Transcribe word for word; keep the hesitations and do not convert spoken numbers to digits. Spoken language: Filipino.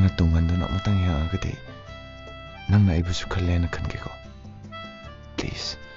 ꯇꯨꯡꯍꯟꯗꯨꯅ ꯑꯃꯨꯛꯇꯪ ꯌꯦꯡꯉꯒꯗꯤ ꯅꯪꯅ ꯑꯩꯕꯨꯁꯨ ꯈꯜꯂꯦꯅ ꯈꯟꯒꯦꯀꯣ ꯄ꯭ꯂꯤꯖ